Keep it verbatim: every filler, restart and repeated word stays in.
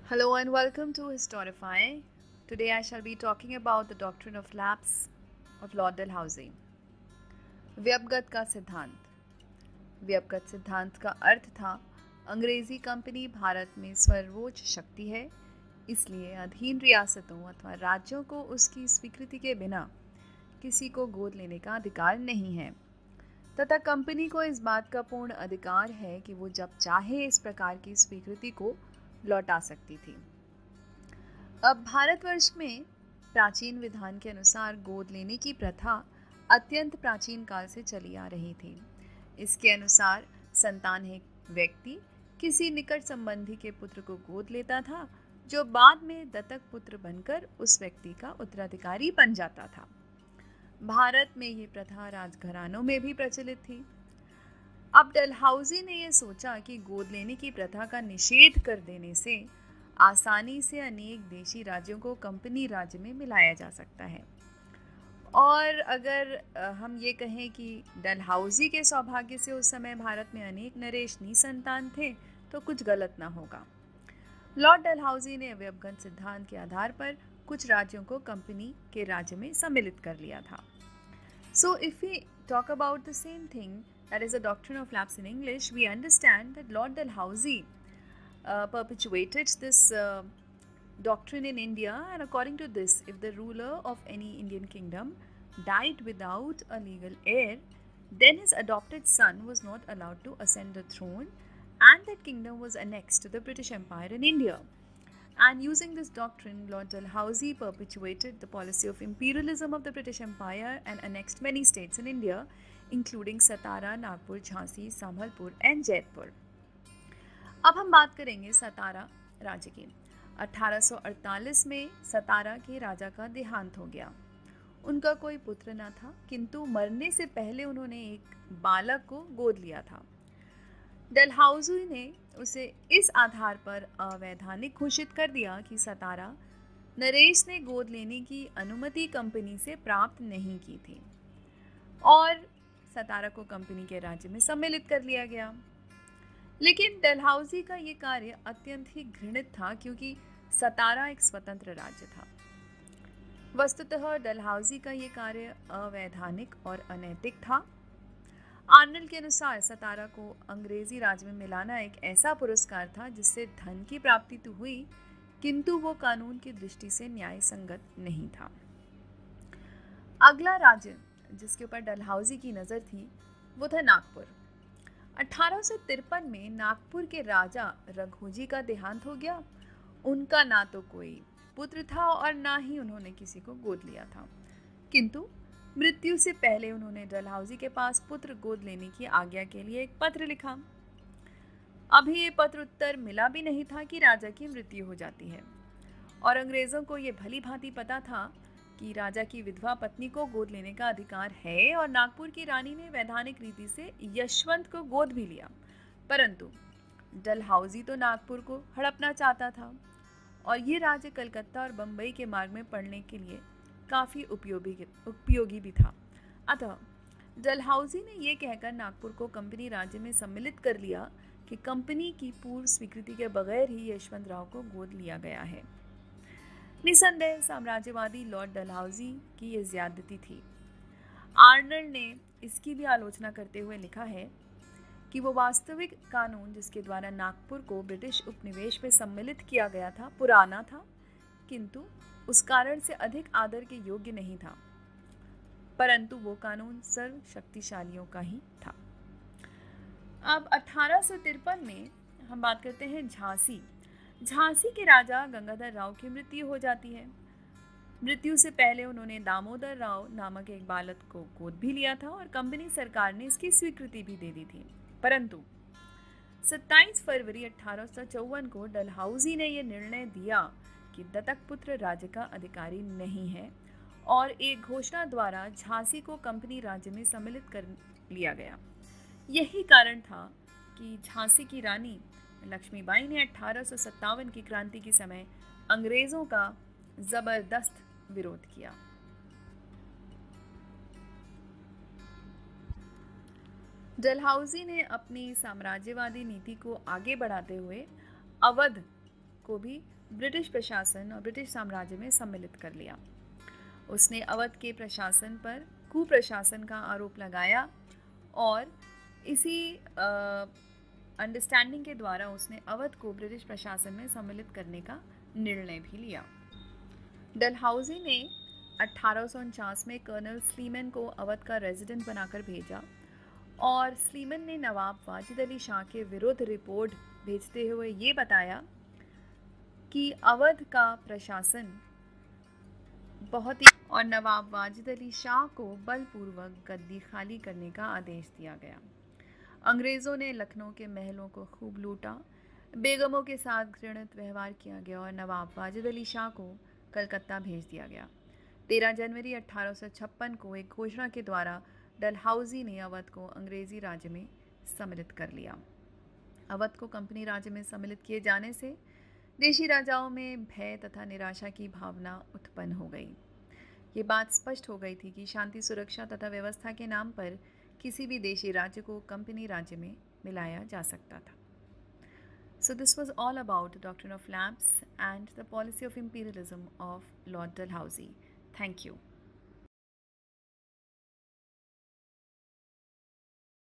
Hello and welcome to Historify. Today I shall be talking about the doctrine of lapse of Lord Dalhousie. व्यपगत का सिद्धांत। व्यपगत सिद्धांत का अर्थ था अंग्रेजी कंपनी भारत में सर्वोच्च शक्ति है, इसलिए अधीन रियासतों अथवा राज्यों को उसकी स्वीकृति के बिना किसी को गोद लेने का अधिकार नहीं है तथा कंपनी को इस बात का पूर्ण अधिकार है कि वो जब चाहे इस प्रकार की स्वीकृति को लौटा सकती थी। अब भारतवर्ष में प्राचीन विधान के अनुसार गोद लेने की प्रथा अत्यंत प्राचीन काल से चली आ रही थी। इसके अनुसार संतानहीन व्यक्ति किसी निकट संबंधी के पुत्र को गोद लेता था, जो बाद में दत्तक पुत्र बनकर उस व्यक्ति का उत्तराधिकारी बन जाता था। भारत में ये प्रथा राजघरानों में भी प्रचलित थी। अब डलहौजी ने यह सोचा कि गोद लेने की प्रथा का निषेध कर देने से आसानी से अनेक देशी राज्यों को कंपनी राज्य में मिलाया जा सकता है। और अगर हम ये कहें कि डलहौजी के सौभाग्य से उस समय भारत में अनेक नरेश निसंतान थे, तो कुछ गलत ना होगा। लॉर्ड डलहौजी ने व्यपगत सिद्धांत के आधार पर कुछ राज्यों को कंपनी के राज्य में सम्मिलित कर लिया था। So if we talk about the same thing, that is a doctrine of lapse in English, we understand that Lord Dalhousie uh, perpetuated this uh, doctrine in India, and according to this, if the ruler of any Indian kingdom died without a legal heir, then his adopted son was not allowed to ascend the throne, and that kingdom was annexed to the British Empire in India. And using this doctrine, Lord Dalhousie perpetuated the policy of imperialism of the British Empire and annexed many states in India, including Satara, Nagpur, Jhansi, Sambalpur and Jaipur. अब हम बात करेंगे सतारा राज्य की। अठारह सौ अड़तालीस में सतारा के राजा का देहांत हो गया। उनका कोई पुत्र न था, किंतु मरने से पहले उन्होंने एक बालक को गोद लिया था। डलहौजी ने उसे इस आधार पर अवैधानिक घोषित कर दिया कि सतारा नरेश ने गोद लेने की अनुमति कंपनी से प्राप्त नहीं की थी और सतारा को कंपनी के राज्य में सम्मिलित कर लिया गया। लेकिन डलहौजी का ये कार्य अत्यंत ही घृणित था, क्योंकि सतारा एक स्वतंत्र राज्य था। वस्तुतः डलहौजी का ये कार्य अवैधानिक और अनैतिक था। आर्नल्ड के अनुसार सतारा को अंग्रेजी राज्य में मिलाना एक ऐसा पुरस्कार था जिससे धन की प्राप्ति तो हुई, किंतु वो कानून की दृष्टि से न्याय संगत नहीं था। अगला राज्य जिसके ऊपर डलहौजी की नज़र थी वो था नागपुर। अठारह सौ तिरपन में नागपुर के राजा रघोजी का देहांत हो गया। उनका ना तो कोई पुत्र था और ना ही उन्होंने किसी को गोद लिया था, किंतु मृत्यु से पहले उन्होंने डलहौजी के पास पुत्र गोद लेने की आज्ञा के लिए एक पत्र लिखा। अभी ये पत्र उत्तर मिला भी नहीं था कि राजा की मृत्यु हो जाती है, और अंग्रेजों को ये भली भांति पता था कि राजा की विधवा पत्नी को गोद लेने का अधिकार है, और नागपुर की रानी ने वैधानिक रीति से यशवंत को गोद भी लिया। परंतु डलहौजी तो नागपुर को हड़पना चाहता था, और ये राज्य कलकत्ता और बंबई के मार्ग में पड़ने के लिए काफ़ी उपयोगी उपयोगी भी था। अतः डलहौजी ने यह कहकर नागपुर को कंपनी राज्य में सम्मिलित कर लिया कि कंपनी की पूर्व स्वीकृति के बगैर ही यशवंत राव को गोद लिया गया है। निसंदेह साम्राज्यवादी लॉर्ड डलहौजी की यह ज्यादती थी। आर्नल्ड ने इसकी भी आलोचना करते हुए लिखा है कि वो वास्तविक कानून जिसके द्वारा नागपुर को ब्रिटिश उपनिवेश में सम्मिलित किया गया था पुराना था, किंतु उस कारण से अधिक आदर के योग्य नहीं था, परंतु वो कानून सर्व शक्तिशालियों का ही था। अब अठारह सौ तिरपन में हम बात करते हैं झांसी। झांसी के राजा गंगाधर राव की मृत्यु हो जाती है। मृत्यु से पहले उन्होंने दामोदर राव नामक एक बालक को गोद भी लिया था और कंपनी सरकार ने इसकी स्वीकृति भी दे दी थी। परंतु सत्ताईस फरवरी अठारह सौ चौवन को डलहौजी ने यह निर्णय दिया कि दत्तक पुत्र राज्य का अधिकारी नहीं है, और एक घोषणा द्वारा झांसी को कंपनी राज्य में सम्मिलित कर लिया गया। यही कारण था कि झांसी की रानी लक्ष्मीबाई ने अठारह सौ सत्तावन की क्रांति के समय अंग्रेजों का जबरदस्त विरोध किया। डलहौजी ने अपनी साम्राज्यवादी नीति को आगे बढ़ाते हुए अवध को भी ब्रिटिश प्रशासन और ब्रिटिश साम्राज्य में सम्मिलित कर लिया। उसने अवध के प्रशासन पर कुप्रशासन का आरोप लगाया और इसी अंडरस्टैंडिंग के द्वारा उसने अवध को ब्रिटिश प्रशासन में सम्मिलित करने का निर्णय भी लिया। डलहौजी ने अठारह सौ उनचास में कर्नल स्लीमन को अवध का रेजिडेंट बनाकर भेजा और स्लीमन ने नवाब वाजिद अली शाह के विरुद्ध रिपोर्ट भेजते हुए ये बताया कि अवध का प्रशासन बहुत ही और नवाब वाजिद अली शाह को बलपूर्वक गद्दी खाली करने का आदेश दिया गया। अंग्रेज़ों ने लखनऊ के महलों को खूब लूटा, बेगमों के साथ घृणित व्यवहार किया गया और नवाब वाजिद अली शाह को कलकत्ता भेज दिया गया। तेरह जनवरी अठारह सौ छप्पन को एक घोषणा के द्वारा डलहौजी ने अवध को अंग्रेजी राज्य में सम्मिलित कर लिया। अवध को कंपनी राज्य में सम्मिलित किए जाने से देशी राजाओं में भय तथा निराशा की भावना उत्पन्न हो गई। ये बात स्पष्ट हो गई थी कि शांति, सुरक्षा तथा व्यवस्था के नाम पर किसी भी देशी राज्य को कंपनी राज्य में मिलाया जा सकता था। So this was all about the doctrine of lapse and the policy of imperialism of Lord Dalhousie. Thank you.